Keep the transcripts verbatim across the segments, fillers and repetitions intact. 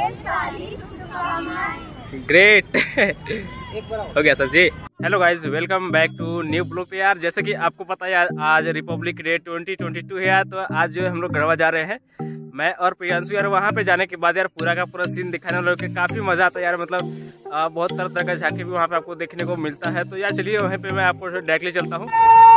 ढेर सारी शुभकामनाएं। ग्रेट हो गया sir ji. Hello guys, welcome back to new blog पे। यार जैसे कि आपको पता है आज Republic Day twenty twenty two है, तो आज जो है हम लोग गढ़वा जा रहे हैं, मैं और प्रियांशु। यार वहाँ पे जाने के बाद यार पूरा का पूरा सीन दिखाने वालों के काफ़ी मज़ा आता है यार। मतलब आ, बहुत तरह तरह का झांकी भी वहाँ पे आपको देखने को मिलता है। तो यार चलिए वहीं पे मैं आपको डायरेक्टली चलता हूँ।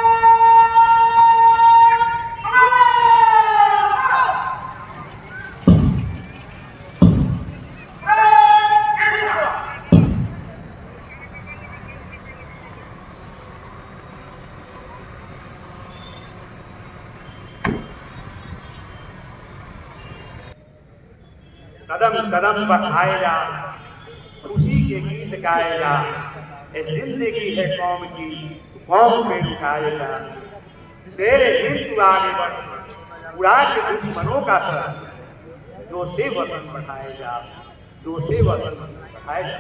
कदम कदम बढ़ाएगा, खुशी के गीत गाएगा, ये जिंदगी है कौम की, कौम में उठाएगा। तेरे हिंदू आगे बढ़, उड़ा के दुश्मनों का सर, जो से वतन बढ़ाएगा, जो से वतन बढ़ाएगा।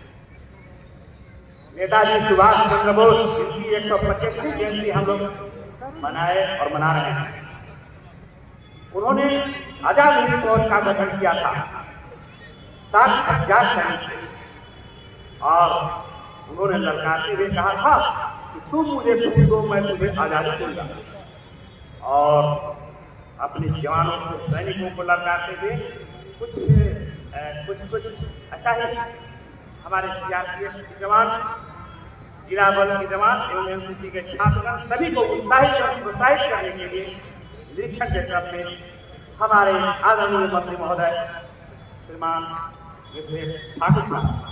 नेताजी सुभाष चंद्र बोस जिनकी एक सौ पच्चीसवीं जयंती हम लोग मनाए और मना रहे हैं। उन्होंने आजाद हिंद फौज का गठन किया था, सात हजार सैनिक थे, और उन्होंने ललकारते हुए कहा था कि तुम मुझे खून दो, मैं तुम्हें आजादी दूंगा। और अपने जवानों को, सैनिकों को ललकारते हुए कुछ कुछ कुछ ऐसा ही हमारे सीआरपीएफ के जवान, जिला बल के जवान एवं एनसीसी के छात्र सभी को उत्साहित और प्रोत्साहित करने के लिए निरीक्षण के क्रम में हमारे आदरणीय मंत्री महोदय श्रीमान ठाकुर साहब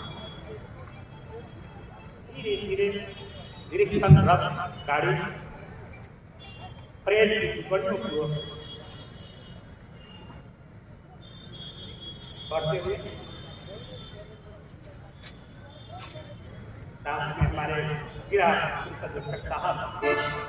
धीरे धीरे निरीक्षण रथ गाड़ी परेड की टुकड़ियों को बढ़ते हुए साथ में हमारे जिला अध्यक्ष साहब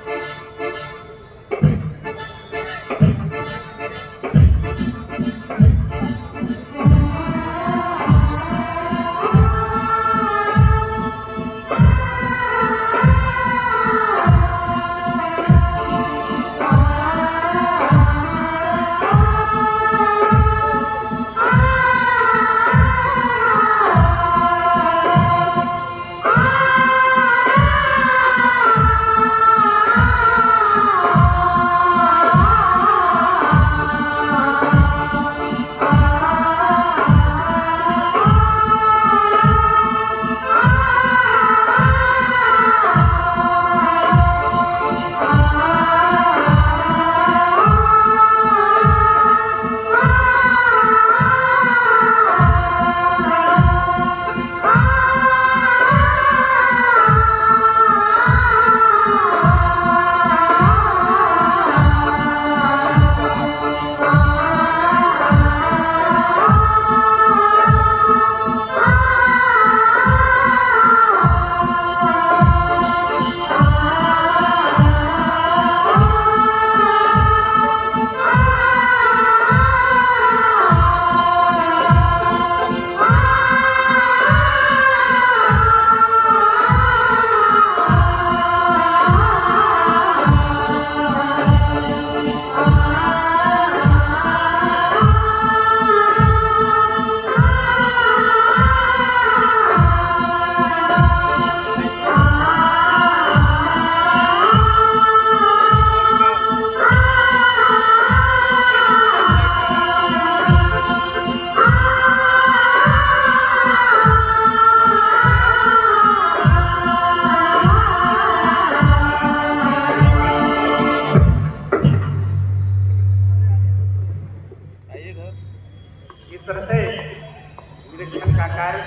निरीक्षण का कार्य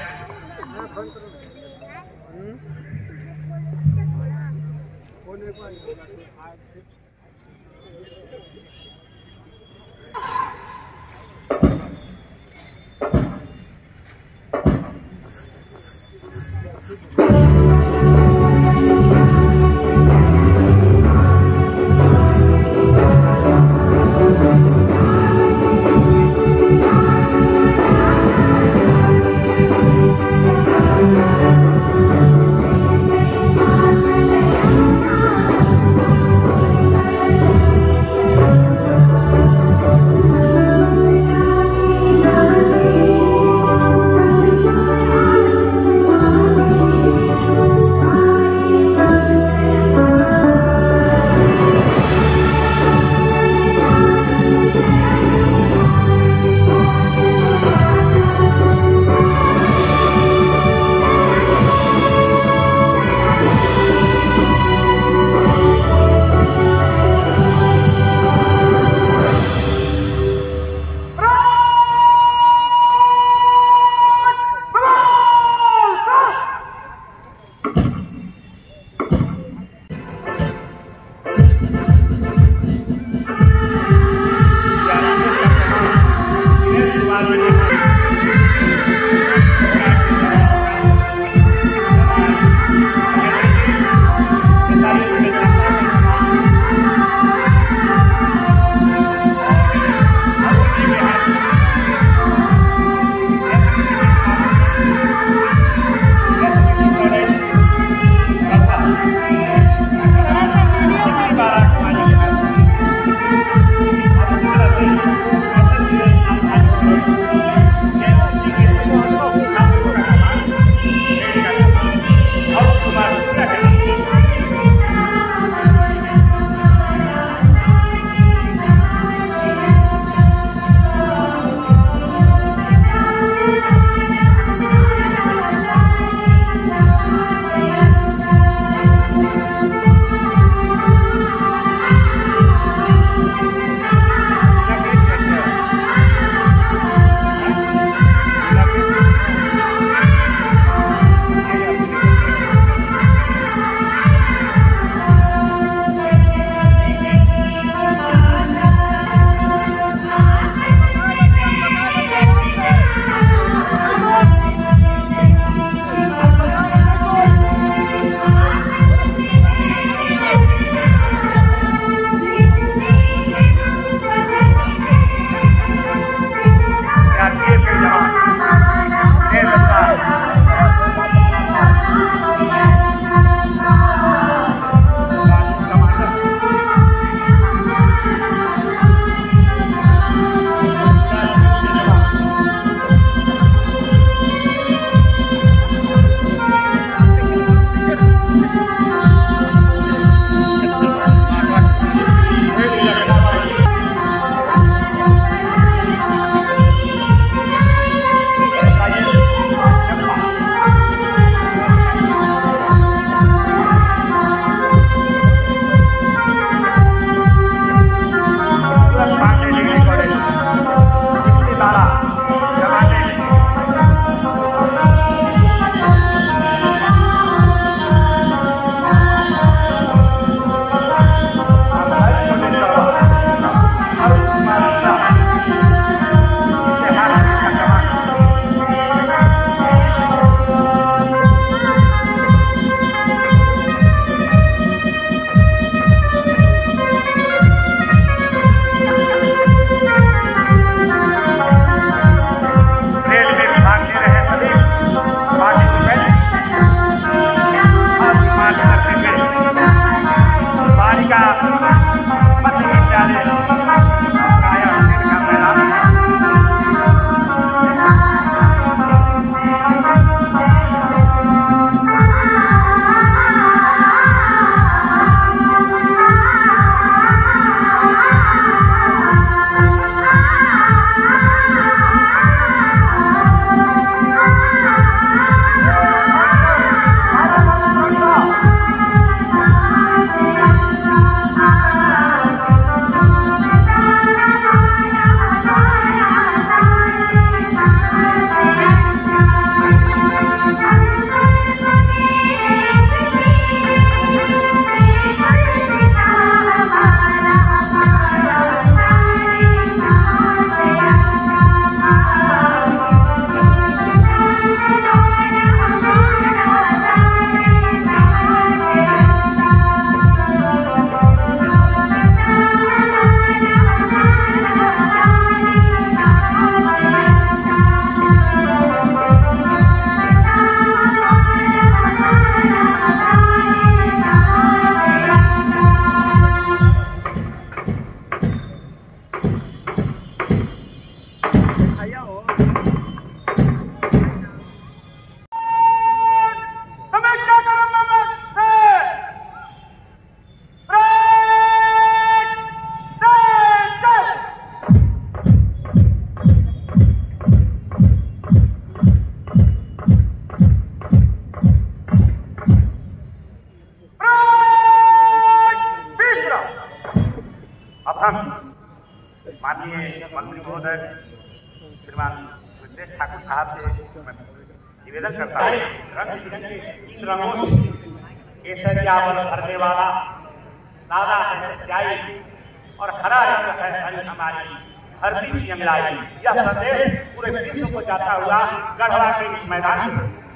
माननीय मंत्री महोदय श्रीमान सुरेश ठाकुर साहब से निवेदन करता हूँ, रंग बिरंगे इन रंगों से केसरिया बल भरने वाला, सादा है सच्चाई और हरा रंग है हरी हमारी धरती की मिलाई। यह संदेश पूरे विश्व को जाता हुआ गढ़वा के इस मैदान में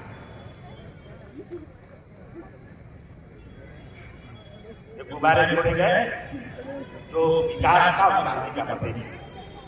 गुब्बारे छोड़े गए जो विकास का का प्रतीक है।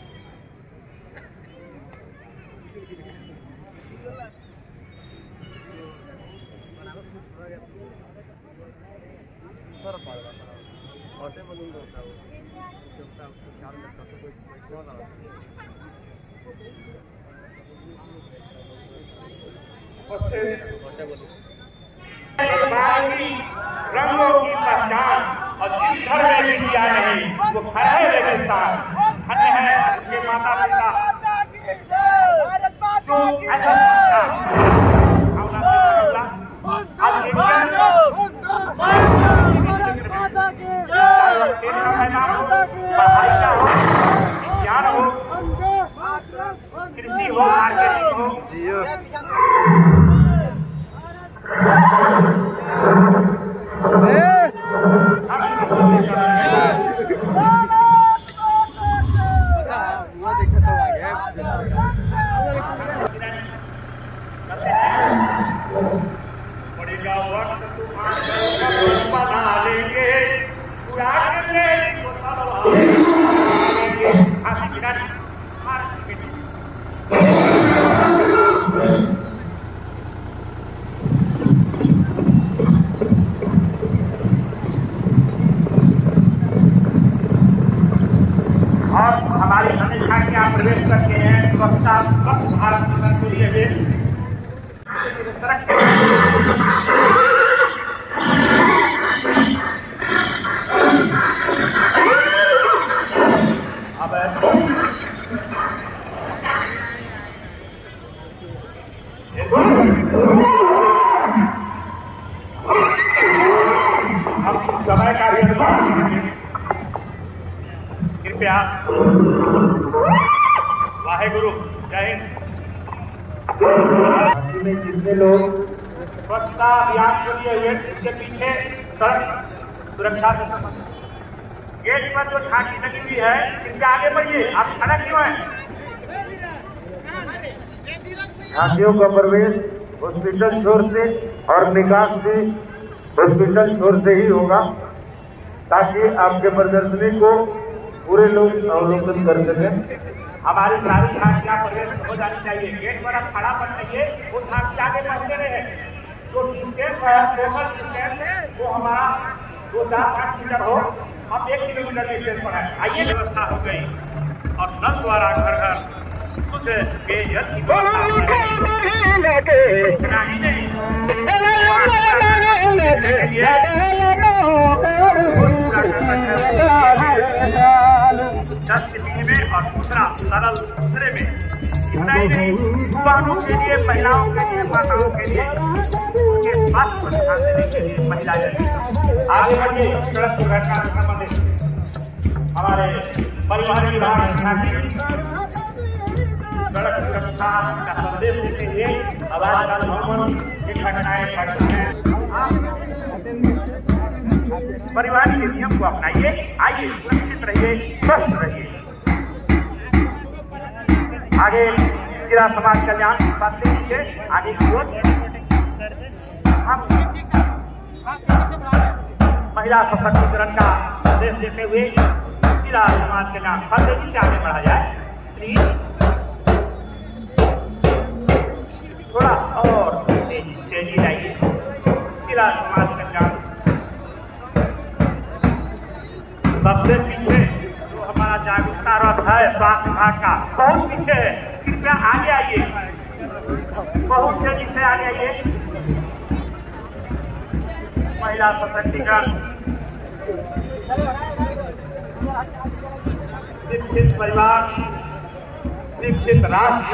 रंगों की पहचान और जिस घर में भी किया नहीं वो घर है रेगिस्तान, धन्य है उसके माता पिता जो ऐसा आज पढ़ाई का हो, विज्ञान हो, कृषि हो, मार्केटिंग हो, पड़ेगा वक्त बना लेंगे पूरा और हमारी हमेशा क्या प्रवेश करते हैं स्वच्छता स्वच्छ भारत मिशन के लिए भी अब समय का भी कृपया वाहेगुरु जय हिंद। में जितने लोग स्वच्छता अभियान के लिए हुए इसके पीछे सड़क सुरक्षा गेट पर जो झांकी लगी हुई है इसके आगे बढ़िए, आप खड़ा क्यों हैं? झांकियों का प्रवेश हॉस्पिटल छोर से और निकास भी हॉस्पिटल छोर से ही होगा ताकि आपके प्रदर्शनी को पूरे लोग अवलोकन कर सकें। हमारी सारी झांकियां प्रवेश हो जानी चाहिए। गेट पर आप खड़ा कर चाहिए, वो झांकी आगे बढ़ते रहे। जो सिस्टम है लोकल सिस्टम वो हमारा दो चार पाँच मीटर हो, अब एक किलोमीटर डिस्टेंस पर है। आइए व्यवस्था हो गई और नल द्वारा घर घर कुछ पेयजल की व्यवस्था दस किसी में और दूसरा सरल दूसरे में। इतना ही नहीं, युवाओं के लिए, महिलाओं के लिए, माताओं के लिए, उनके स्वास्थ्य पर ध्यान देने के लिए महिलाएं आगे बढ़िए। सड़क दुर्घटना से संबंधित हमारे परिवहन विभाग सड़क सुरक्षा का संदेश देते हुए आवाज की घटनाएं बढ़ती हैं। परिवहन के नियम को अपनाइए, आइए सुरक्षित रहिए, स्वस्थ रहिए। आगे जिला समाज कल्याण की बातें कीजिए, आगे की ओर हम महिला सशक्तिकरण का संदेश देते हुए जिला समाज कल्याण हर तेजी से आगे बढ़ा जाए। प्लीज थोड़ा और तेजी लाइए। जिला समाज कल्याण सबसे पीछे जो हमारा जागरूकता रथ है स्वास्थ्य विभाग का, बहुत पीछे है। कृपया आगे आइए, बहुत तेजी से आगे आइए। महिला सशक्तिकरण, शिक्षित परिवार, शिक्षित राष्ट्र,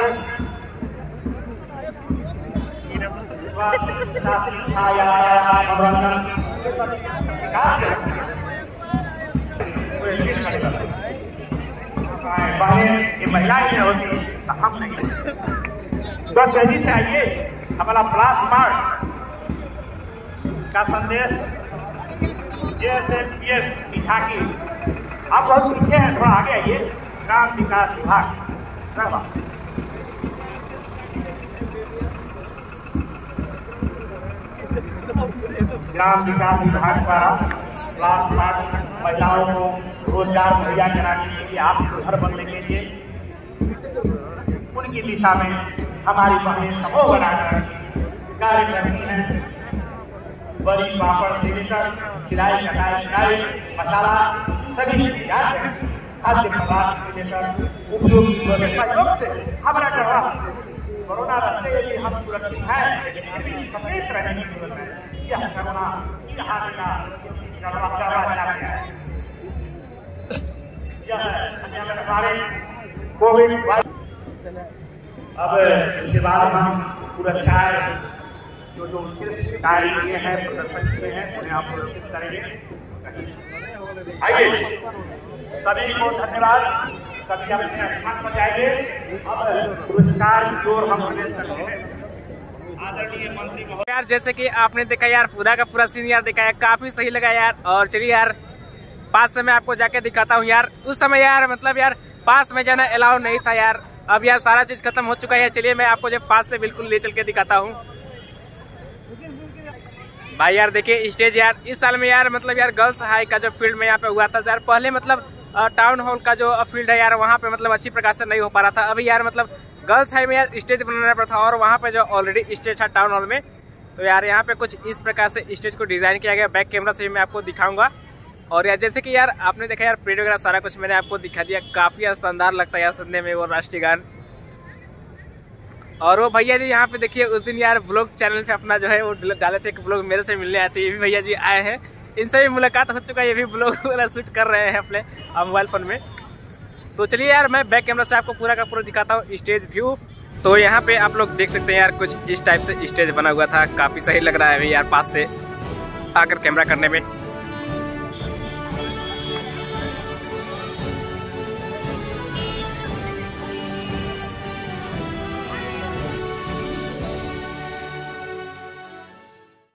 पहले ये महिलाएं जो होती तो हम नहीं। तो तेजी से आइए, हमारा फ्लैश मार्च का संदेश जेएसएमपीएस की आप बहुत पीछे हैं, थोड़ा आगे आइए। ग्राम विकास विभाग ग्राम विकास विभाग द्वारा फ्लैश मार्च महिलाओं को रोजगार मुहैया कराने के लिए, आप घर बनने के लिए उनकी दिशा में हमारी बहनें समूह बनाकर कार्य करती हैं। बड़ी पापड़ से लेकर सिलाई कटाई सिलाई मसाला सभी खाद्य पदार्थ से लेकर उपयोग से हमारा करवा कोरोना रास्ते यदि हम सुरक्षित हैं, लेकिन सचेत रहने की जरूरत है। यह कोरोना यहाँ का कोविड। अब इसके बाद हम पुरस्कार जो जो कार्य किए हैं, प्रदर्शन किए हैं, उन्हें आप पुरस्कृत करेंगे। आइए सभी को धन्यवाद। सभी अपने स्थान पर जाइए। अब पुरस्कार की ओर हम प्रवेश करते हैं। आदरणीय मंत्री महोदय, यार जैसे कि आपने देखा यार पूरा का पूरा सीन यार देखा यार, काफी सही लगा यार। और चलिए यार पास से मैं आपको जाके दिखाता हूँ यार। उस समय यार मतलब यार पास में जाना अलाउ नहीं था यार। अब यार सारा चीज खत्म हो चुका है। चलिए मैं आपको जब पास से बिल्कुल ले चल के दिखाता हूँ भाई। यार देखिए स्टेज यार इस साल में यार मतलब यार गर्ल्स हाई का जो फील्ड में यहाँ पे हुआ था यार, पहले मतलब टाउन हॉल का जो फील्ड है यार वहाँ पे मतलब अच्छी प्रकार से नहीं हो पा रहा था। अभी यार मतलब गर्ल्स हाई में यार स्टेज बनाना पड़ा था, और वहाँ पे जो ऑलरेडी स्टेज था टाउन हॉल में, तो यार यहाँ पे कुछ इस प्रकार से स्टेज को डिजाइन किया गया। बैक कैमरा से मैं आपको दिखाऊंगा। और यार जैसे कि यार आपने देखा यार परेड वगैरह सारा कुछ मैंने आपको दिखा दिया। काफी यार शानदार लगता है यार सुनने में वो राष्ट्रीय गान। और वो भैया जी यहाँ पे देखिए उस दिन यार ब्लॉग चैनल पे अपना जो है वो डाले थे, एक ब्लॉग मेरे से मिलने आए थे। ये भी भैया जी आए हैं, इनसे भी मुलाकात हो चुका है। ये भी ब्लॉग वगैरह शूट कर रहे हैं अपने मोबाइल फोन में। तो चलिए यार मैं बैक कैमरा से आपको पूरा का पूरा दिखाता हूँ स्टेज व्यू। तो यहाँ पे आप लोग देख सकते हैं यार कुछ इस टाइप से स्टेज बना हुआ था। काफी सही लग रहा है अभी यार पास से आकर कैमरा करने में।